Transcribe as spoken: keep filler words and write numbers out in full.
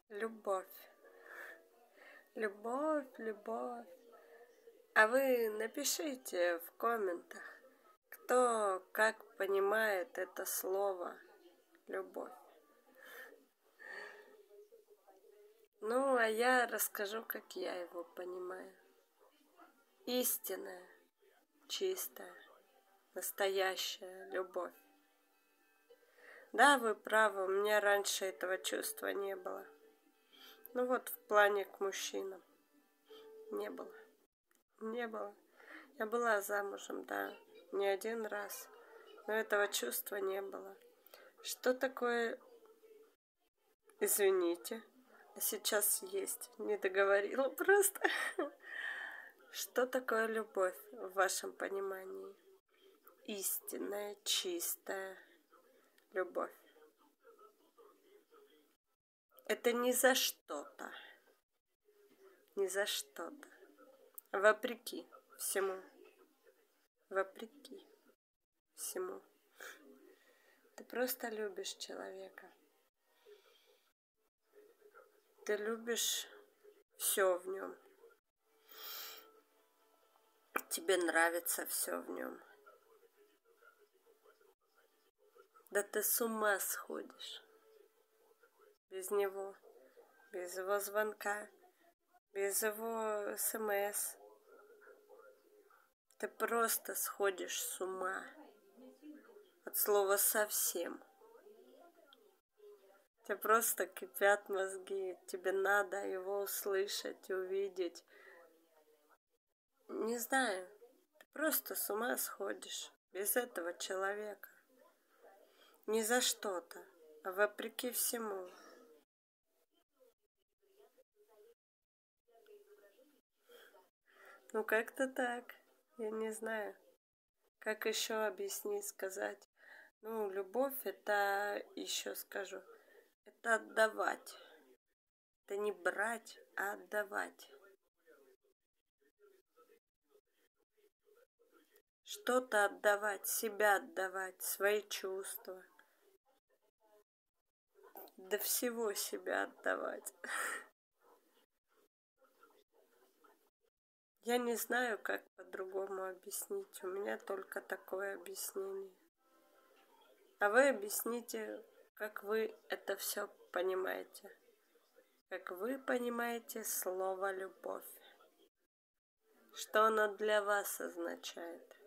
Любовь. Любовь, любовь. А вы напишите в комментах, кто как понимает это слово любовь. Ну, а я расскажу, как я его понимаю. Истинная, чистая, настоящая любовь. Да, вы правы, у меня раньше этого чувства не было. Ну вот в плане к мужчинам не было. Не было. Я была замужем, да, не один раз, но этого чувства не было. Что такое... Извините, а сейчас есть, не договорила просто. Что такое любовь в вашем понимании? Истинная, чистая любовь. Это не за что-то, не за что-то, вопреки всему, вопреки всему. Ты просто любишь человека. Ты любишь все в нем. Тебе нравится все в нем. Да ты с ума сходишь. Без него, без его звонка, без его смс. Ты просто сходишь с ума. От слова совсем. Тебе просто кипят мозги. Тебе надо его услышать, увидеть. Не знаю. Ты просто с ума сходишь без этого человека. Не за что-то, а вопреки всему. Ну как-то так. Я не знаю. Как еще объяснить, сказать? Ну, любовь это, еще скажу, это отдавать. Это не брать, а отдавать. Что-то отдавать, себя отдавать, свои чувства. До всего себя отдавать. Я не знаю, как по-другому объяснить. У меня только такое объяснение. А вы объясните, как вы это все понимаете. Как вы понимаете слово «любовь». Что оно для вас означает?